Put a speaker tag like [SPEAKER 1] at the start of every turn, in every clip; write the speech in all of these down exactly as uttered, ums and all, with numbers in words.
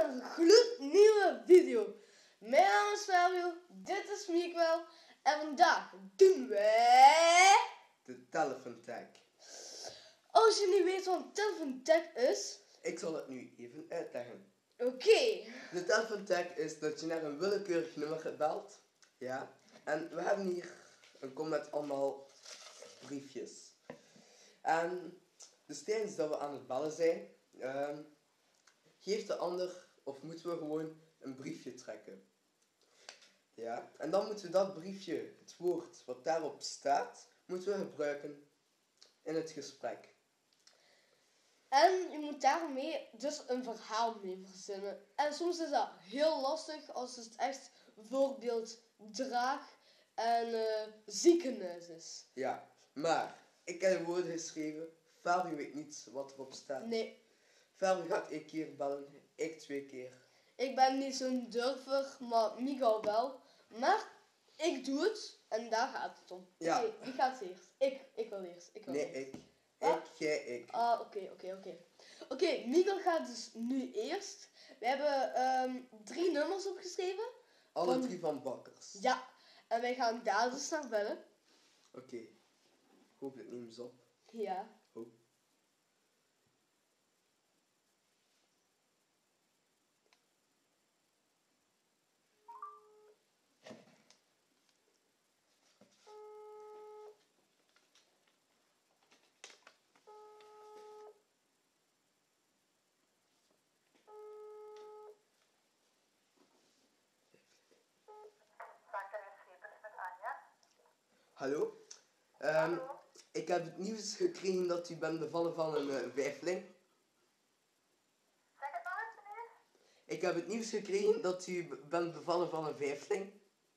[SPEAKER 1] een gloednieuwe video. Mijn naam is Fabio, dit is Miguel en vandaag doen wij...
[SPEAKER 2] De telephone tag.
[SPEAKER 1] Als je niet weet wat een telephone tag is...
[SPEAKER 2] Ik zal het nu even uitleggen.
[SPEAKER 1] Oké. Okay.
[SPEAKER 2] De telephone tag is dat je naar een willekeurig nummer belt. Ja. En we hebben hier een kom met allemaal briefjes. En dus tijdens dat we aan het bellen zijn, uh, geeft de ander, of moeten we gewoon een briefje trekken. Ja. En dan moeten we dat briefje, het woord wat daarop staat, moeten we gebruiken in het gesprek.
[SPEAKER 1] En je moet daarmee dus een verhaal mee verzinnen. En soms is dat heel lastig als het echt bijvoorbeeld draag en uh, ziekenhuis is.
[SPEAKER 2] Ja, maar ik heb de woorden geschreven. Fabio weet niet wat erop staat.
[SPEAKER 1] Nee.
[SPEAKER 2] Fabio gaat één keer bellen, ik twee keer.
[SPEAKER 1] Ik ben niet zo'n durver, maar Miguel wel. Maar ik doe het en daar gaat het om.
[SPEAKER 2] Ja.
[SPEAKER 1] Oké, wie gaat eerst? Ik, ik wil eerst. Ik wil
[SPEAKER 2] Nee,
[SPEAKER 1] eerst.
[SPEAKER 2] ik.
[SPEAKER 1] Ah.
[SPEAKER 2] Ik, jij, ik.
[SPEAKER 1] Ah, oké, oké, oké. Oké, Miguel gaat dus nu eerst. We hebben um, drie nummers opgeschreven.
[SPEAKER 2] Alle
[SPEAKER 1] van...
[SPEAKER 2] drie van Bakkers.
[SPEAKER 1] Ja, en wij gaan daar dus naar bellen.
[SPEAKER 2] Oké. Okay. Ik hoop het neemt op.
[SPEAKER 1] Ja.
[SPEAKER 2] Oh. Hallo? Um, Hallo? Ik heb het nieuws gekregen dat u bent bevallen van een uh, vijfling.
[SPEAKER 3] Zeg het nog eens, meneer?
[SPEAKER 2] Ik heb het nieuws gekregen dat u bent bevallen van een vijfling.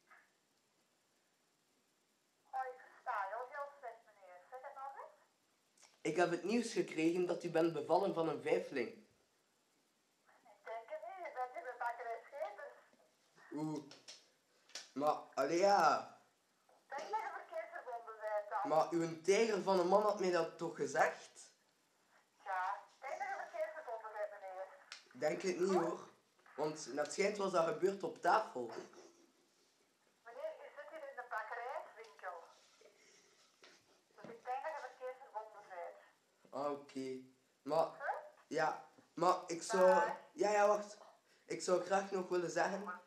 [SPEAKER 3] Oh, ik versta je al heel slecht, meneer. Zeg het nog eens?
[SPEAKER 2] Ik heb het nieuws gekregen dat u bent bevallen van een vijfling.
[SPEAKER 3] Ik denk het niet, je bent in de bakkerij Schepers.
[SPEAKER 2] Oeh. Maar, allee ja...
[SPEAKER 3] Denk dat je verkeerd verbonden bent dan.
[SPEAKER 2] Maar uw tijger van een man had mij dat toch gezegd?
[SPEAKER 3] Ja, denk dat je verkeerd verbonden bent, meneer.
[SPEAKER 2] Denk het niet hoor. Want net schijnt was dat gebeurd op tafel.
[SPEAKER 3] Meneer, u zit hier in de bakkerijswinkel. Dus ik denk dat je verkeerd verbonden bent.
[SPEAKER 2] Ah, oké. Okay. Maar,
[SPEAKER 3] Huh?
[SPEAKER 2] ja, maar ik zou... Ja, ja, wacht. Ik zou graag nog willen zeggen...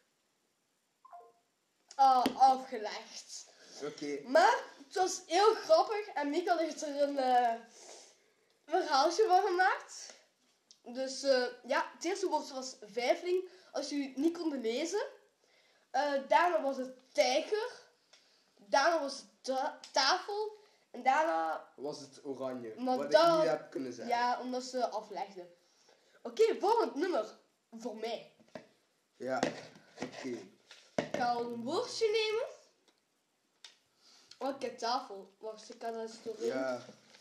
[SPEAKER 1] Oh, afgelegd.
[SPEAKER 2] Oké. Okay.
[SPEAKER 1] Maar het was heel grappig en Miguel heeft er een uh, verhaaltje van gemaakt. Dus uh, ja, het eerste woord was vijfling, als jullie het niet konden lezen. Uh, daarna was het tijger. Daarna was het ta tafel. En daarna...
[SPEAKER 2] Was het oranje,
[SPEAKER 1] maar
[SPEAKER 2] wat
[SPEAKER 1] dat,
[SPEAKER 2] ik niet heb kunnen zeggen.
[SPEAKER 1] Ja, omdat ze aflegden. Oké, okay, volgend nummer. Voor mij.
[SPEAKER 2] Ja, oké. Okay.
[SPEAKER 1] Ik ga een woordje nemen. Oh, ik heb tafel. Wacht, ik kan dat eens doorheen.
[SPEAKER 2] Ja.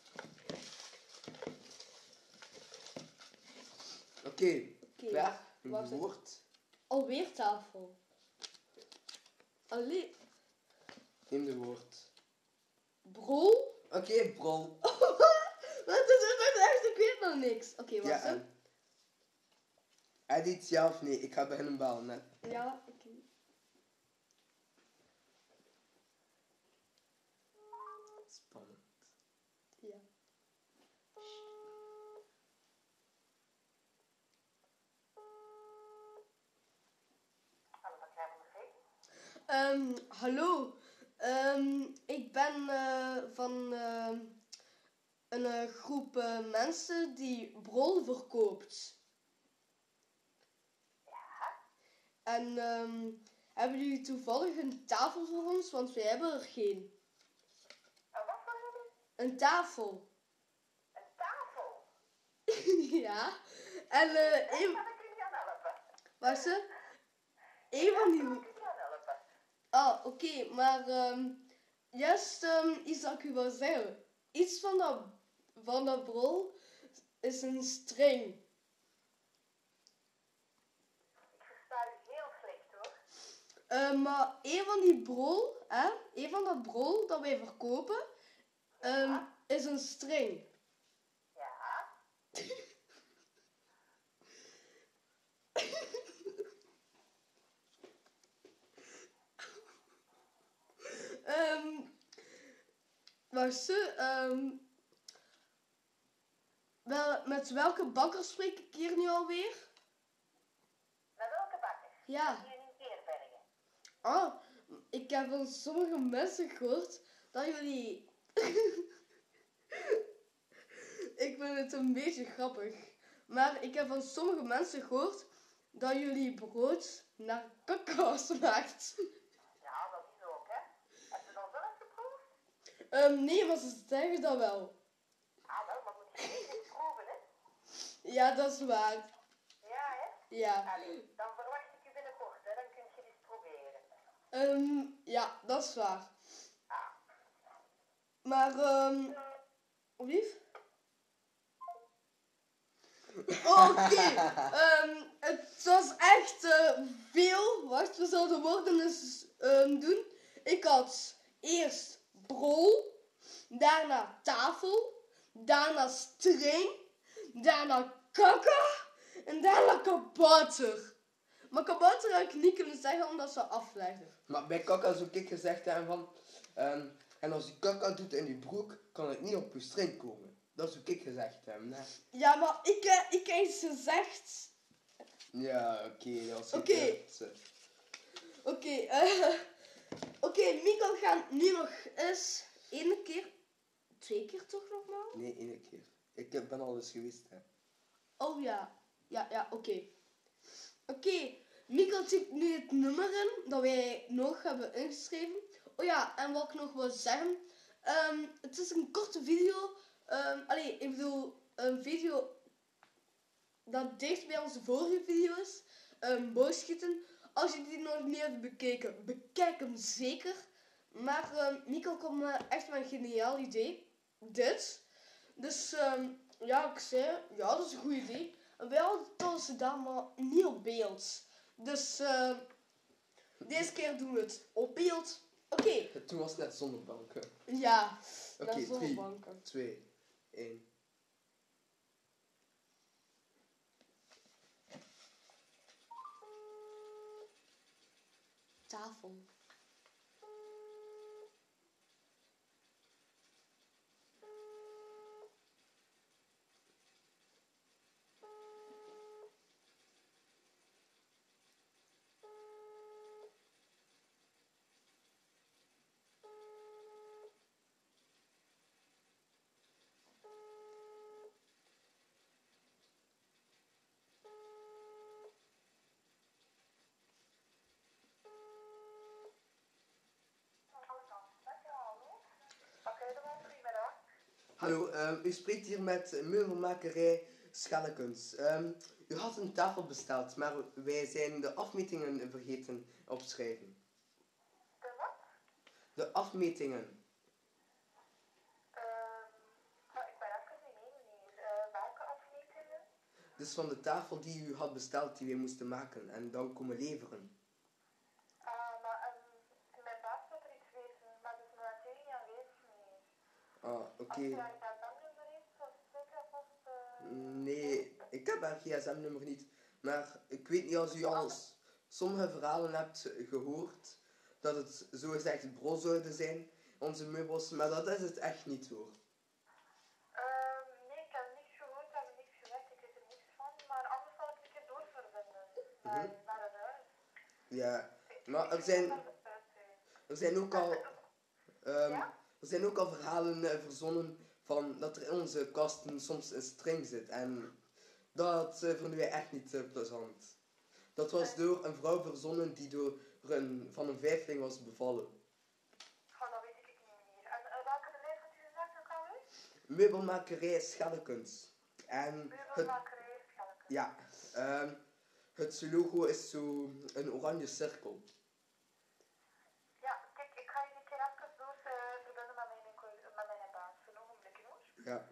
[SPEAKER 2] Oké, okay. okay. Klaar? Een woord.
[SPEAKER 1] Alweer tafel. Allee.
[SPEAKER 2] Neem de woord.
[SPEAKER 1] Brol?
[SPEAKER 2] Oké, okay, brol.
[SPEAKER 1] Wat is het echt? Ik weet nog niks. Oké, okay, wacht.
[SPEAKER 2] Ja, hij deed ja of nee? Ik ga beginnen bellen, net.
[SPEAKER 1] Ja, oké. Okay.
[SPEAKER 2] Spannend.
[SPEAKER 1] Ja.
[SPEAKER 3] Hallo, wat krijg je
[SPEAKER 1] Um, hallo. Um, ik ben uh, van uh, een uh, groep uh, mensen die brol verkoopt.
[SPEAKER 3] Ja?
[SPEAKER 1] En um, hebben jullie toevallig een tafel voor ons? Want wij hebben er geen.
[SPEAKER 3] En wat voor jullie?
[SPEAKER 1] Een tafel.
[SPEAKER 3] Een tafel?
[SPEAKER 1] Ja. En uh,
[SPEAKER 3] een...
[SPEAKER 1] een...
[SPEAKER 3] kan ik jullie aan helpen?
[SPEAKER 1] Wat ze? Een van die...
[SPEAKER 3] kan ik jullie aan helpen?
[SPEAKER 1] Ah, oké. Okay, maar um, juist um, iets dat ik u wil zeggen. Iets van dat, van dat brol is een string.
[SPEAKER 3] Ik versta u heel slecht hoor.
[SPEAKER 1] Uh, maar een van die brol, hè, een van dat brol dat wij verkopen, um, ja. is een string.
[SPEAKER 3] Ja.
[SPEAKER 1] wacht ze. ehm, wel, met welke bakker spreek ik hier nu alweer?
[SPEAKER 3] Met welke bakker?
[SPEAKER 1] Ja.
[SPEAKER 3] Hier in Keerbergen.
[SPEAKER 1] Oh, ik heb van sommige mensen gehoord dat jullie... Ik vind het een beetje grappig. Maar ik heb van sommige mensen gehoord dat jullie brood naar cacao smaakt.
[SPEAKER 3] Ja, dat is ook, hè. Heb je dat zelf geproefd?
[SPEAKER 1] Ehm, nee, maar ze zeggen dat wel.
[SPEAKER 3] Ah, wel, maar moet je niet eens proeven, hè.
[SPEAKER 1] Ja, dat is waar.
[SPEAKER 3] Ja, hè.
[SPEAKER 1] Ja.
[SPEAKER 3] Allee, dan verwacht ik je binnenkort, hè. Dan kun je eens proberen.
[SPEAKER 1] Ehm, ja, dat is waar.
[SPEAKER 3] Ah.
[SPEAKER 1] Maar, ehm... lief? Oké. Ehm, het was echt eh, veel. Wacht, we zullen de woorden eens ehm, doen. Ik had eerst brol, daarna tafel, daarna string, daarna kaka en daarna kabouter. Maar kabouter had ik niet kunnen zeggen omdat ze afleggen.
[SPEAKER 2] Maar bij kaka zou ik gezegd hebben van... ehm, en als je kaka doet in je broek, kan het niet op je string komen. Dat zou ik gezegd hebben, hè.
[SPEAKER 1] Ja, maar ik, eh, ik heb iets gezegd.
[SPEAKER 2] Ja, oké, dat is
[SPEAKER 1] Oké.
[SPEAKER 2] gebeurd.
[SPEAKER 1] Oké, eh... Oké, Mikkel gaat nu nog eens één keer... Twee keer toch nogmaals?
[SPEAKER 2] Nee, één keer. Ik heb- ben al eens geweest, hè.
[SPEAKER 1] Oh ja. Ja, ja, oké. Oké, Mikkel typt nu het nummer in dat wij nog hebben ingeschreven. Oh ja, en wat ik nog wil zeggen. ehm, het is een korte video. Um, allee, ik bedoel, een video dat dicht bij onze vorige video is. Um, boogschieten. Als je die nog niet hebt bekeken, bekijk hem zeker. Maar um, Mikkel komt me echt met een geniaal idee. Dit. Dus um, ja, ik zei, ja, dat is een goed idee. En wij hadden ze dat maar niet op beeld. Dus uh, deze keer doen we het op beeld. Oké. Okay.
[SPEAKER 2] Toen was het net zonder banken.
[SPEAKER 1] Ja,
[SPEAKER 2] Oké,
[SPEAKER 1] naar
[SPEAKER 2] drie,
[SPEAKER 1] zonnebanken.
[SPEAKER 2] twee, één.
[SPEAKER 1] Tafel.
[SPEAKER 2] Hallo, um, u spreekt hier met meubelmakerij Schellekens. Um, u had een tafel besteld, maar wij zijn de afmetingen vergeten opschrijven.
[SPEAKER 3] De wat?
[SPEAKER 2] De afmetingen.
[SPEAKER 3] Ehm, uh, ik ben even niet mee, meneer. Uh, welke afmetingen?
[SPEAKER 2] Dus van de tafel die u had besteld, die wij moesten maken en dan komen leveren.
[SPEAKER 3] Ah, uh, maar um, mijn baas wil er iets weten, maar dat is natuurlijk niet aanwezig, meneer.
[SPEAKER 2] Ah, oké.
[SPEAKER 3] Als je haar gsm-nummer heeft, dat is zeker vast... Uh,
[SPEAKER 2] nee, ik heb haar gsm-nummer niet. Maar ik weet niet als u al sommige verhalen hebt gehoord, dat het zogezegd bro zouden zijn, onze meubels, maar dat is het echt niet hoor.
[SPEAKER 3] Um, nee, ik heb niks gehoord, ik heb niks gezegd, ik weet er niks van, maar anders zal ik een keer doorverbinden naar,
[SPEAKER 2] Mm-hmm.
[SPEAKER 3] naar het huis.
[SPEAKER 2] Ja, maar er zijn, er zijn ook al, um,
[SPEAKER 3] ja?
[SPEAKER 2] er zijn ook al verhalen uh, verzonnen van dat er in onze kasten soms een string zit en dat uh, vinden wij echt niet uh, plezant. Dat was door een vrouw verzonnen die door een, van een vijfling was bevallen.
[SPEAKER 3] Oh, dat weet ik niet meer. En uh, welke bedrijf had u gezegd ook alweer?
[SPEAKER 2] Meubelmakerij Schellekens. En
[SPEAKER 3] Meubelmakerij Schellekens.
[SPEAKER 2] Ja, um, het logo is zo een oranje cirkel.
[SPEAKER 3] Ja, kijk, ik ga je een keer even door uh, verbinden met mijn, met mijn baas. Een ogenblikje hoor.
[SPEAKER 2] Ja.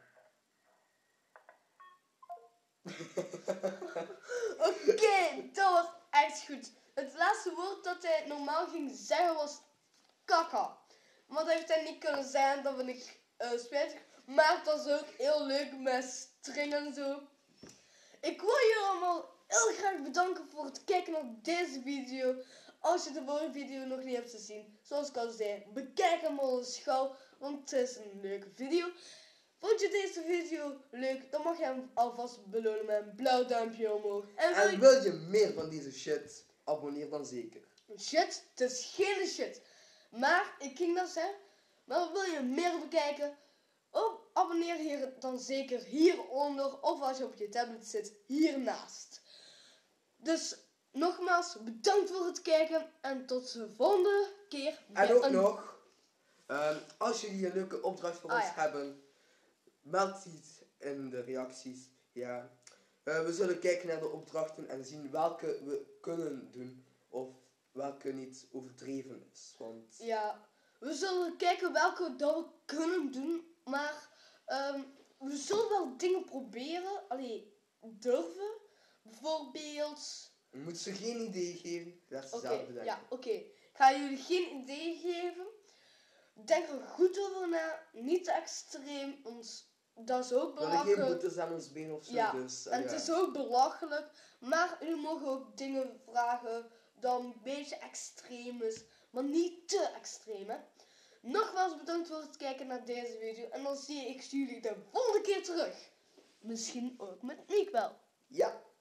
[SPEAKER 1] Oké, okay, dat was echt goed. Het laatste woord dat hij normaal ging zeggen was kaka. Maar dat heeft hij niet kunnen zijn, dat vind ik uh, spijtig. Maar het was ook heel leuk met string en zo. Ik wil jullie allemaal heel graag bedanken voor het kijken naar deze video. Als je de vorige video nog niet hebt gezien, zoals ik al zei, bekijk hem al eens gauw. want het is een leuke video. Vond je deze video leuk, dan mag je hem alvast belonen met een blauw duimpje omhoog. En wil
[SPEAKER 2] En
[SPEAKER 1] je...
[SPEAKER 2] wil je meer van deze shit, abonneer dan zeker.
[SPEAKER 1] Shit, het is geen shit. Maar, ik ging dat zeggen, maar wil je meer bekijken? Oh, abonneer hier dan zeker hieronder, of als je op je tablet zit, hiernaast. Dus, nogmaals, bedankt voor het kijken en tot de volgende keer.
[SPEAKER 2] En
[SPEAKER 1] bij
[SPEAKER 2] ook
[SPEAKER 1] een-
[SPEAKER 2] nog, ehm, als jullie een leuke opdracht voor
[SPEAKER 1] Ah,
[SPEAKER 2] ons
[SPEAKER 1] ja.
[SPEAKER 2] hebben, meld iets in de reacties. Ja. Eh, we zullen kijken naar de opdrachten en zien welke we kunnen doen of welke niet overdreven is. Want
[SPEAKER 1] Ja, we zullen kijken welke dat we kunnen doen, maar ehm, we zullen wel dingen proberen, allee, durven. Bijvoorbeeld...
[SPEAKER 2] je moet ze geen idee geven, laat ze
[SPEAKER 1] Oké,
[SPEAKER 2] zelf bedenken.
[SPEAKER 1] ja, oké. Ik ga jullie geen idee geven. Denk er goed over na, niet te extreem, want dat is ook
[SPEAKER 2] We willen geen
[SPEAKER 1] belachelijk.
[SPEAKER 2] boetes aan ons been of zo,
[SPEAKER 1] Ja,
[SPEAKER 2] dus... eh,
[SPEAKER 1] En het
[SPEAKER 2] ja.
[SPEAKER 1] is ook belachelijk, maar jullie mogen ook dingen vragen dat een beetje extreem is, maar niet te extreem, hè. Nogmaals bedankt voor het kijken naar deze video en dan zie ik jullie de volgende keer terug. Misschien ook met Miek wel.
[SPEAKER 2] Ja.